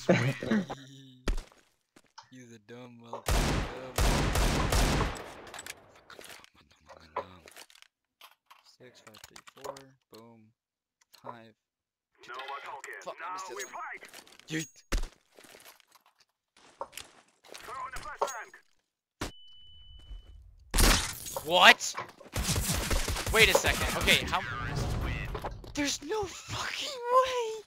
He's a dumb motherfucker. 6, 5, 3, 4. Boom. 5. No more talking. Fuck, I missed Now this we one. fight. Yeet. Throw in the flashbang. What? Wait a second. Okay, how? There's no fucking way.